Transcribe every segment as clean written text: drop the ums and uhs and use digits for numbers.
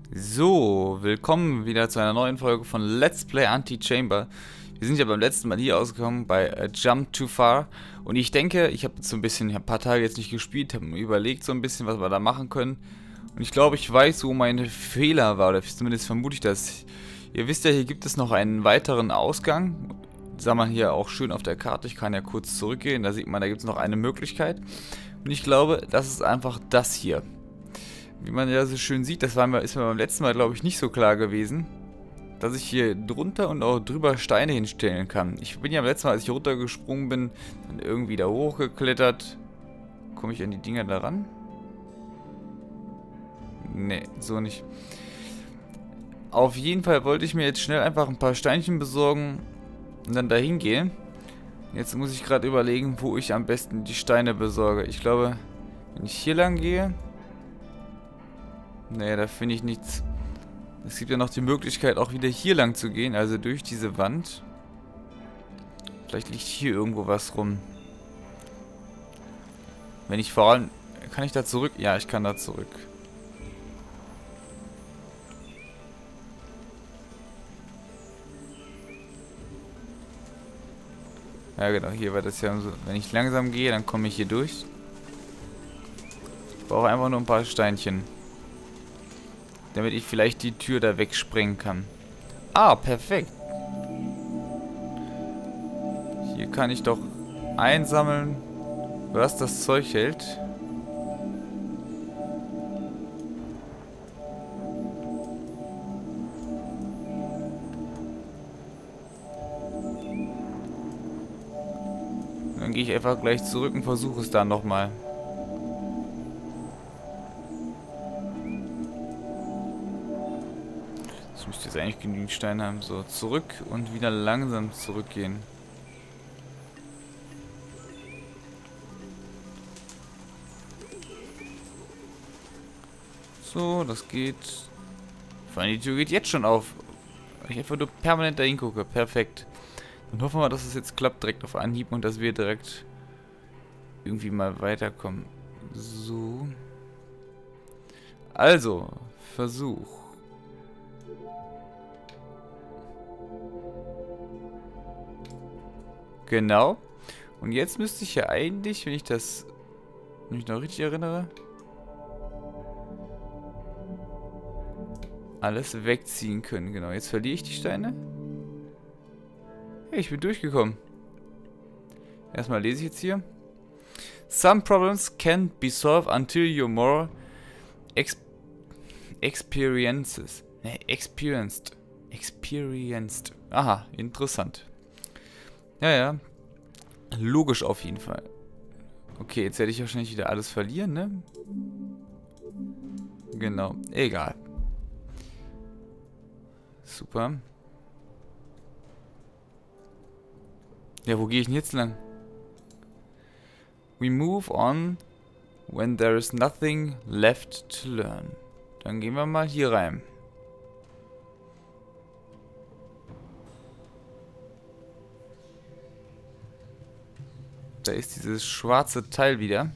So, willkommen wieder zu einer neuen Folge von Let's Play Anti-Chamber. Wir sind ja beim letzten Mal hier ausgekommen bei Jump Too Far. Und ich denke, ich habe jetzt so ein bisschen, ich habe ein paar Tage jetzt nicht gespielt, habe mir überlegt so ein bisschen, was wir da machen können. Und ich glaube, ich weiß, wo mein Fehler war, oder zumindest vermute ich das. Ihr wisst ja, hier gibt es noch einen weiteren Ausgang. Sah man hier auch schön auf der Karte, ich kann ja kurz zurückgehen, da sieht man, da gibt es noch eine Möglichkeit. Und ich glaube, das ist einfach das hier. Wie man ja so schön sieht, ist mir beim letzten Mal, glaube ich, nicht so klar gewesen, dass ich hier drunter und auch drüber Steine hinstellen kann. Ich bin ja beim letzten Mal, als ich hier runtergesprungen bin, dann irgendwie da hochgeklettert. Komme ich an die Dinger da ran? Nee, so nicht. Auf jeden Fall wollte ich mir jetzt schnell einfach ein paar Steinchen besorgen und dann dahin gehen. Jetzt muss ich gerade überlegen, wo ich am besten die Steine besorge. Ich glaube, wenn ich hier lang gehe... Nee, da finde ich nichts. Es gibt ja noch die Möglichkeit, auch wieder hier lang zu gehen, also durch diese Wand. Vielleicht liegt hier irgendwo was rum. Wenn ich vor allem... Kann ich da zurück? Ja, ich kann da zurück. Ja genau, hier war das ja so. Wenn ich langsam gehe, dann komme ich hier durch. Ich brauche einfach nur ein paar Steinchen. Damit ich vielleicht die Tür da wegsprengen kann. Ah, perfekt. Hier kann ich doch einsammeln, was das Zeug hält. Dann gehe ich einfach gleich zurück und versuche es dann nochmal. Ich müsste jetzt eigentlich genügend Steine haben. So, zurück und wieder langsam zurückgehen. So, das geht. Vor allem die Tür geht jetzt schon auf. Weil ich einfach nur permanent dahin gucke. Perfekt. Dann hoffen wir, dass es jetzt klappt direkt auf Anhieb und dass wir direkt irgendwie mal weiterkommen. So. Also, Versuch. Genau. Und jetzt müsste ich ja eigentlich, wenn ich mich noch richtig erinnere, alles wegziehen können. Genau, jetzt verliere ich die Steine. Hey, ich bin durchgekommen. Erstmal lese ich jetzt hier. Some problems can't be solved until you're more experienced. Aha, interessant. Ja, ja. Logisch auf jeden Fall. Okay, jetzt werde ich wahrscheinlich wieder alles verlieren, ne? Genau. Egal. Super. Ja, wo gehe ich denn jetzt lang? We move on when there is nothing left to learn. Dann gehen wir mal hier rein. Da ist dieses schwarze Teil wieder.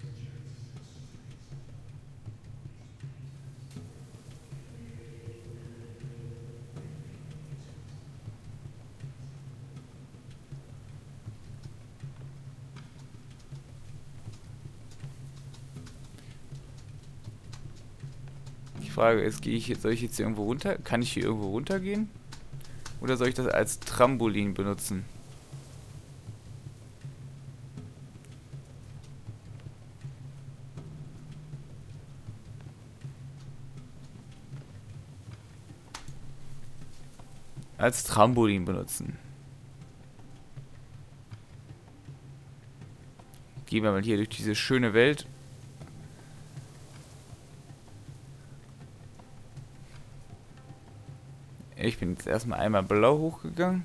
Die Frage ist, soll ich jetzt hier irgendwo runter? Kann ich hier irgendwo runtergehen? Oder soll ich das als Trampolin benutzen? Als Trampolin benutzen. Gehen wir mal hier durch diese schöne Welt. Ich bin jetzt erstmal einmal blau hochgegangen.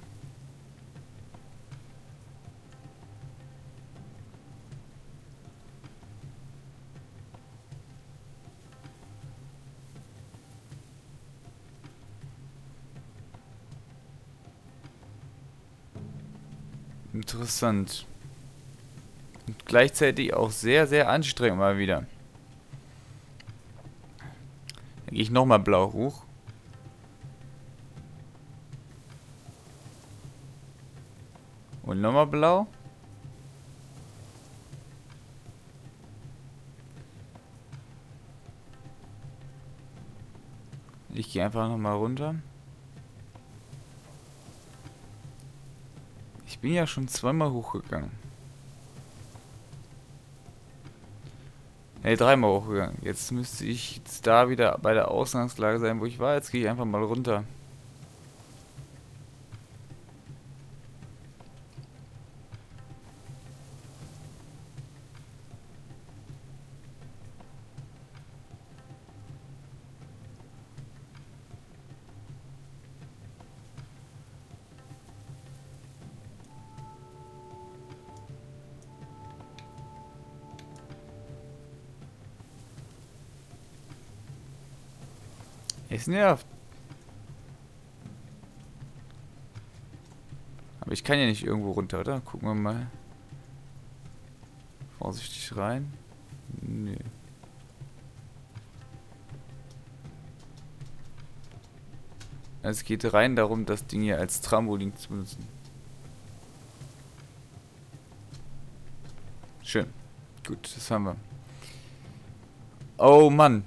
Interessant. Und gleichzeitig auch sehr, sehr anstrengend mal wieder. Dann gehe ich nochmal blau hoch. Und nochmal blau. Ich gehe einfach nochmal runter. Ich bin ja schon zweimal hochgegangen. Ne, dreimal hochgegangen. Jetzt müsste ich jetzt da wieder bei der Ausgangslage sein, wo ich war. Jetzt gehe ich einfach mal runter. Es nervt. Aber ich kann ja nicht irgendwo runter, oder? Gucken wir mal. Vorsichtig rein. Nee. Es geht rein darum, das Ding hier als Trampolin zu benutzen. Schön. Gut, das haben wir. Oh Mann.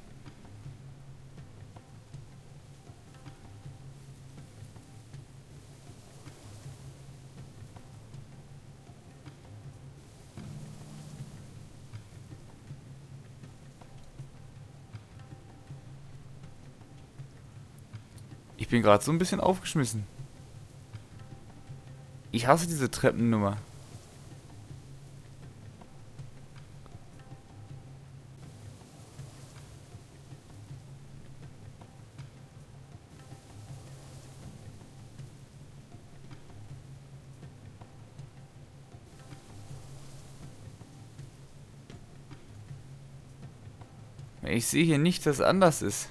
Ich bin gerade so ein bisschen aufgeschmissen. Ich hasse diese Treppennummer. Ich sehe hier nicht, dass es anders ist.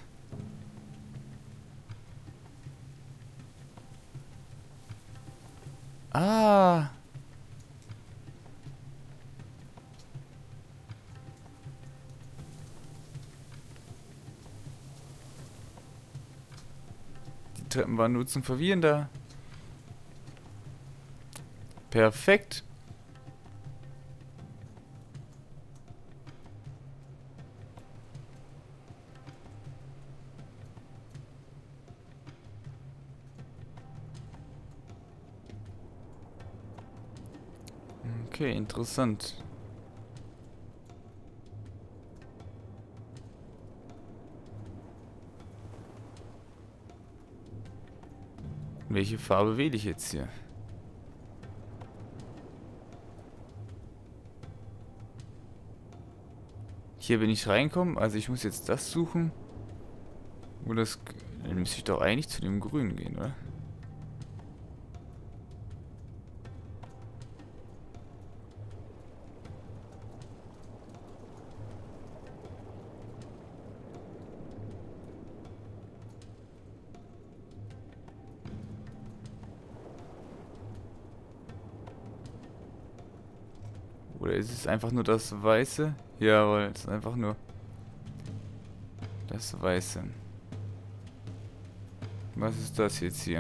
Ah. Die Treppen waren nur zum Verwirren da. Perfekt. Okay, interessant. Welche Farbe wähle ich jetzt hier? Hier bin ich reinkommen, also ich muss jetzt das suchen. Wo das... Dann müsste ich doch eigentlich zu dem Grünen gehen, oder? Oder ist es einfach nur das Weiße? Jawohl, es ist einfach nur das Weiße. Was ist das jetzt hier?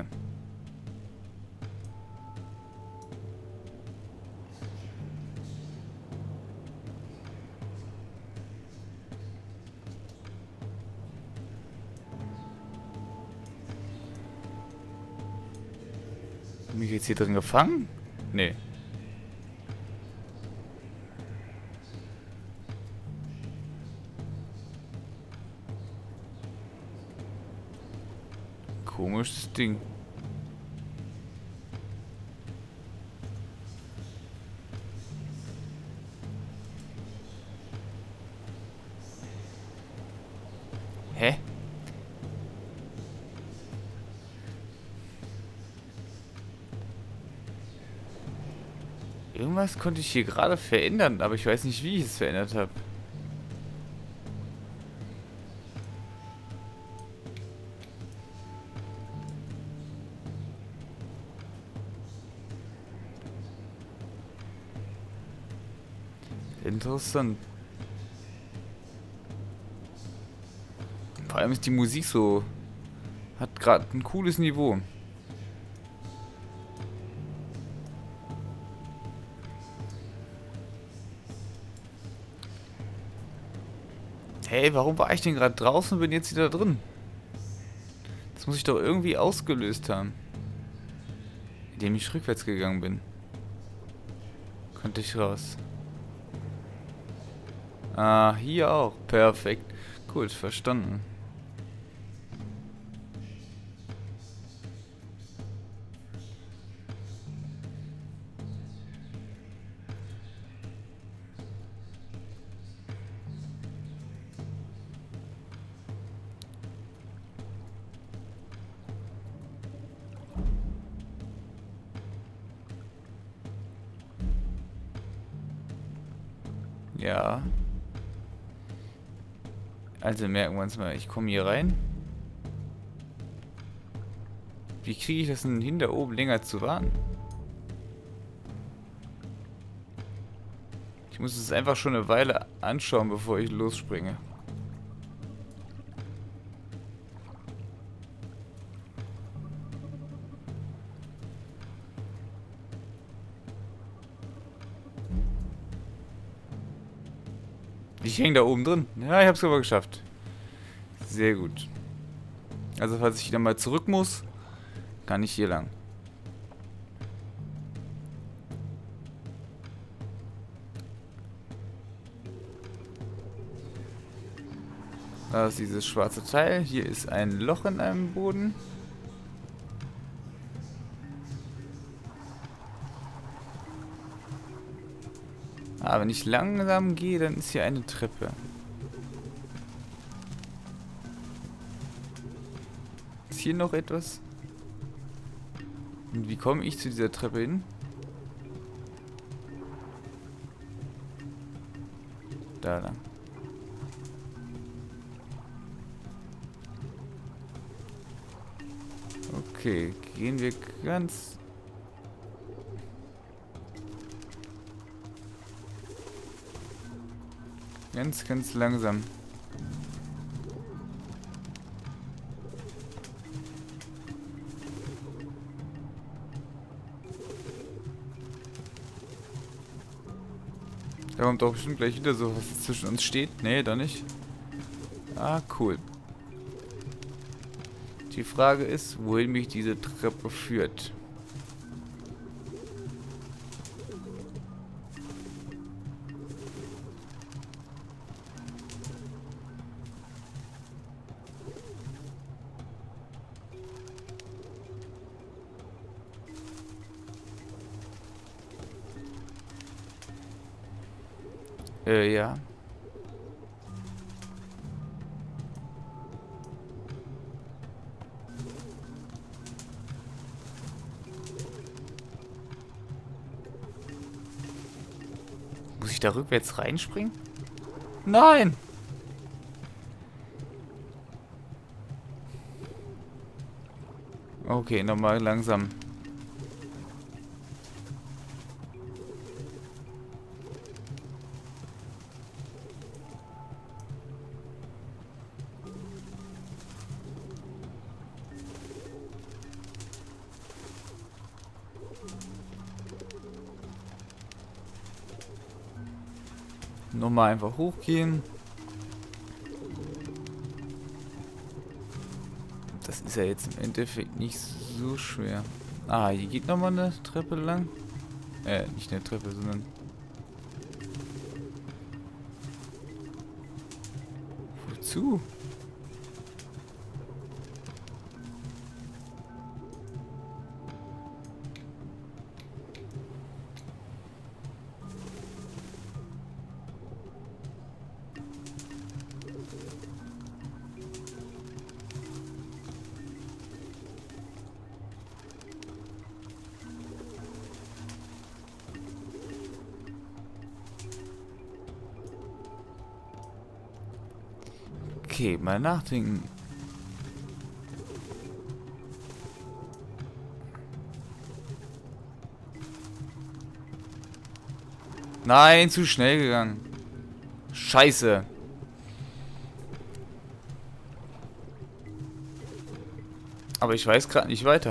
Bin ich jetzt hier drin gefangen? Nee. Komisches Ding. Hä? Irgendwas konnte ich hier gerade verändern, aber ich weiß nicht, wie ich es verändert habe. Interessant. Vor allem ist die Musik so... Hat gerade ein cooles Niveau. Hey, warum war ich denn gerade draußen und bin jetzt wieder drin? Das muss ich doch irgendwie ausgelöst haben. Indem ich rückwärts gegangen bin. Konnte ich raus. Ah, hier auch. Perfekt. Gut, verstanden. Ja. Also merken wir uns mal, ich komme hier rein. Wie kriege ich das denn hin, da oben länger zu warten? Ich muss es einfach schon eine Weile anschauen, bevor ich losspringe. Ich hänge da oben drin. Ja, ich habe es aber geschafft. Sehr gut. Also falls ich wieder mal zurück muss, kann ich hier lang. Da ist dieses schwarze Teil. Hier ist ein Loch in einem Boden. Ah, wenn ich langsam gehe, dann ist hier eine Treppe. Ist hier noch etwas? Und wie komme ich zu dieser Treppe hin? Da lang. Okay, gehen wir ganz langsam. Da kommt doch bestimmt gleich wieder so was zwischen uns steht. Nee, doch nicht. Ah, cool. Die Frage ist, wohin mich diese Treppe führt. Ja. Muss ich da rückwärts reinspringen? Nein! Okay, nochmal langsam. Nochmal einfach hochgehen. Das ist ja jetzt im Endeffekt nicht so schwer. Ah, hier geht nochmal eine Treppe lang. Nicht eine Treppe, sondern... Wozu? Okay, mal nachdenken. Nein, zu schnell gegangen. Scheiße. Aber ich weiß gerade nicht weiter.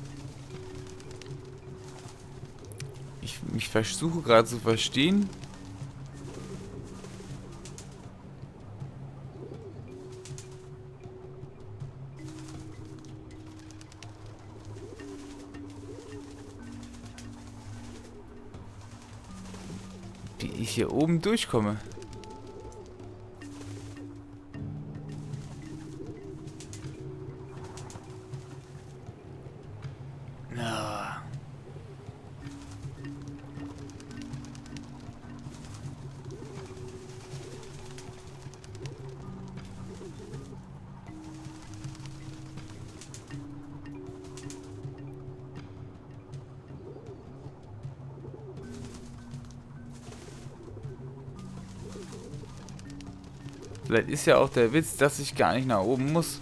Ich versuche gerade zu verstehen. Wie ich hier oben durchkomme. Na. Vielleicht ist ja auch der Witz, dass ich gar nicht nach oben muss.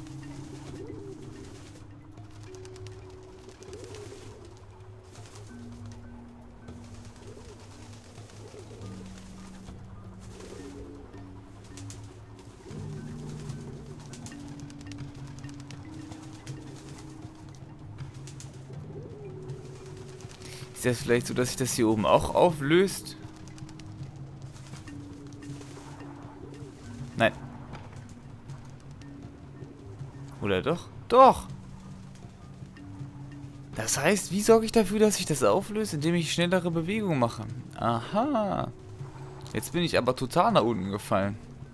Ist das vielleicht so, dass sich das hier oben auch auflöst? Nein. Oder doch? Doch! Das heißt, wie sorge ich dafür, dass sich das auflöst? Indem ich schnellere Bewegungen mache. Aha. Jetzt bin ich aber total nach unten gefallen.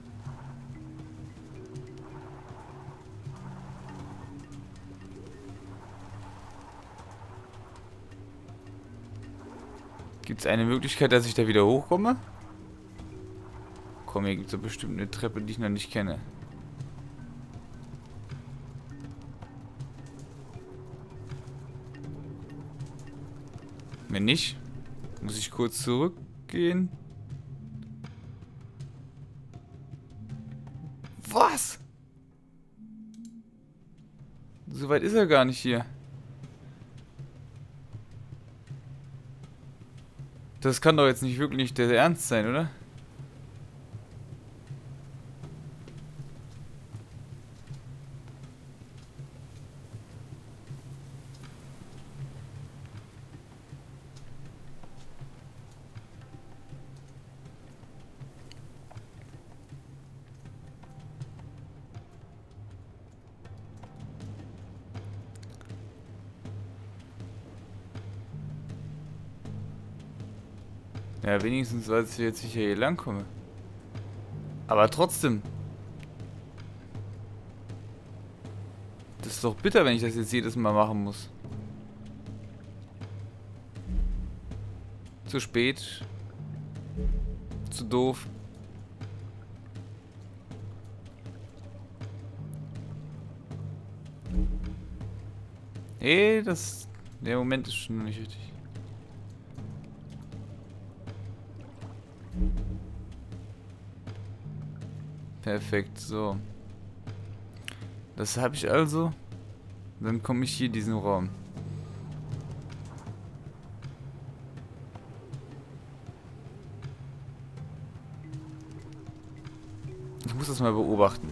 Gibt es eine Möglichkeit, dass ich da wieder hochkomme? Komm, hier gibt es doch bestimmt eine Treppe, die ich noch nicht kenne. Wenn nicht, muss ich kurz zurückgehen. Was? So weit ist er gar nicht hier. Das kann doch jetzt nicht wirklich der Ernst sein, oder? Ja, wenigstens weiß ich jetzt, wie ich hier lang komme. Aber trotzdem. Das ist doch bitter, wenn ich das jetzt jedes Mal machen muss. Zu spät. Zu doof. Der Moment ist schon nicht richtig. Perfekt, so. Das habe ich also. Dann komme ich hier in diesen Raum. Ich muss das mal beobachten.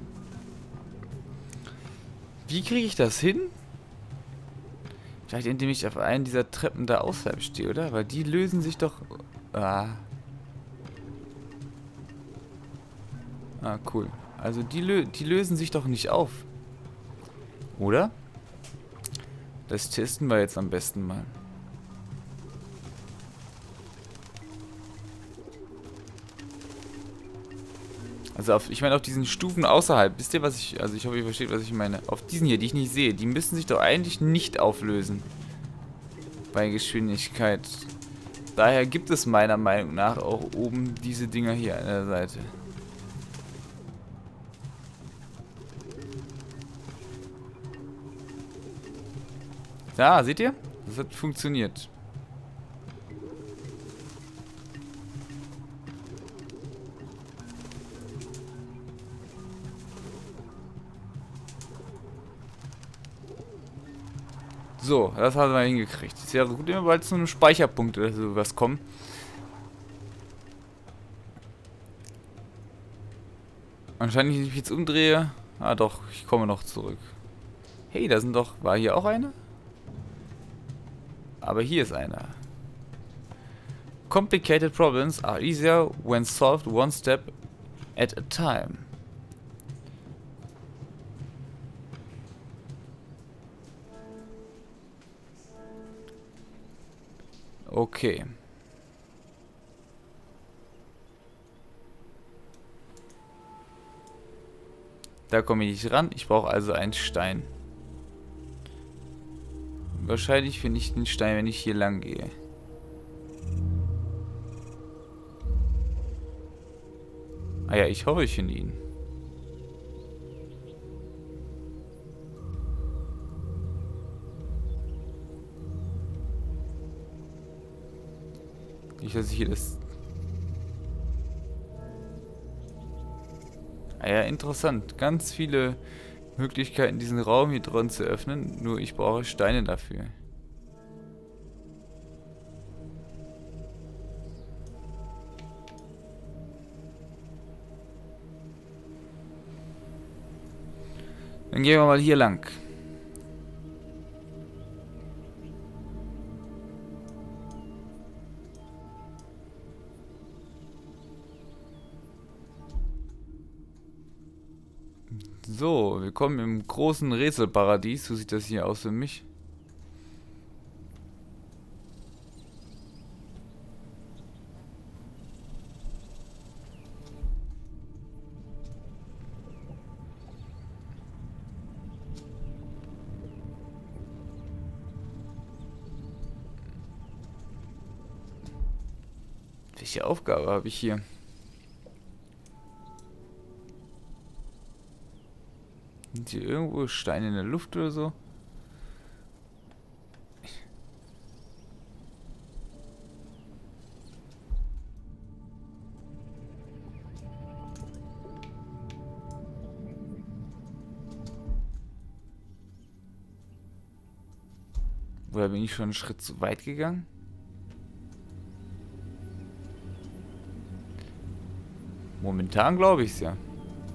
Wie kriege ich das hin? Vielleicht indem ich auf einen dieser Treppen da außerhalb stehe, oder? Weil die lösen sich doch... Ah, cool. Also die lösen sich doch nicht auf. Oder? Das testen wir jetzt am besten mal. Also ich meine auf diesen Stufen außerhalb, wisst ihr was also ich hoffe ihr versteht, was ich meine. Auf diesen hier, die ich nicht sehe, die müssen sich doch eigentlich nicht auflösen. Bei Geschwindigkeit. Daher gibt es meiner Meinung nach auch oben diese Dinger hier an der Seite. Ja, seht ihr? Das hat funktioniert. So, das haben wir hingekriegt. Es wäre gut, wenn wir bald zu einem Speicherpunkt oder sowas kommen. Wahrscheinlich, wenn ich mich jetzt umdrehe. Ah doch, ich komme noch zurück. Hey, da sind doch... War hier auch einer? Aber hier ist einer. Complicated problems are easier when solved one step at a time. Okay. Da komme ich nicht ran. Ich brauche also einen Stein. Wahrscheinlich finde ich den Stein, wenn ich hier lang gehe. Ah ja, ich hoffe, ich finde ihn. Nicht, dass ich hier das... Ah ja, interessant. Ganz viele Möglichkeiten, diesen Raum hier drin zu öffnen. Nur ich brauche Steine dafür. Dann gehen wir mal hier lang. So, willkommen im großen Rätselparadies. So sieht das hier aus für mich. Welche Aufgabe habe ich hier? Sind hier irgendwo Steine in der Luft oder so? Oder bin ich schon einen Schritt zu weit gegangen? Momentan glaube ich es ja.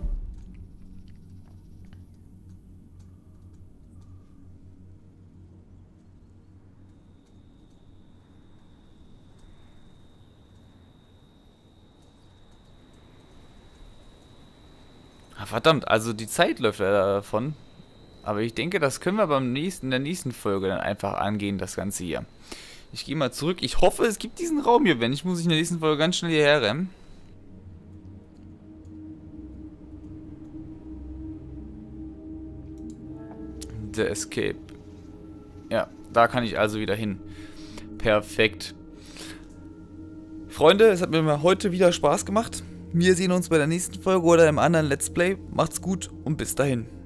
Ah, verdammt, also die Zeit läuft leider davon. Aber ich denke, das können wir in der nächsten Folge dann einfach angehen, das Ganze hier. Ich gehe mal zurück. Ich hoffe, es gibt diesen Raum hier. Wenn nicht, muss ich in der nächsten Folge ganz schnell hierher rennen. The Escape. Ja, da kann ich also wieder hin. Perfekt. Freunde, es hat mir heute wieder Spaß gemacht. Wir sehen uns bei der nächsten Folge oder im anderen Let's Play. Macht's gut und bis dahin.